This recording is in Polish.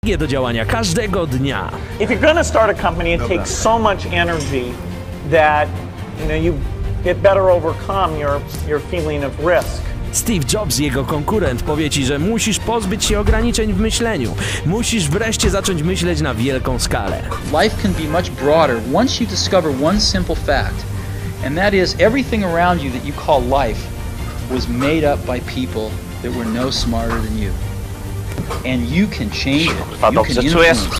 do działania każdego dnia. If you're going to start a company, it takes so much energy that you get better overcome your feeling of risk. Steve Jobs, jego konkurent, powie ci, że musisz pozbyć się ograniczeń w myśleniu. Musisz wreszcie zacząć myśleć na wielką skalę. Life can be much broader once you discover one simple fact, and that is everything around you that you call life was made up by people that were no smarter than you. And you can change it. You can influence